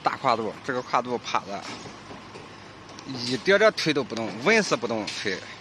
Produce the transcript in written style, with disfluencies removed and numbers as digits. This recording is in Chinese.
大跨度，这个跨度趴着，一点点推都不动，稳是不动推。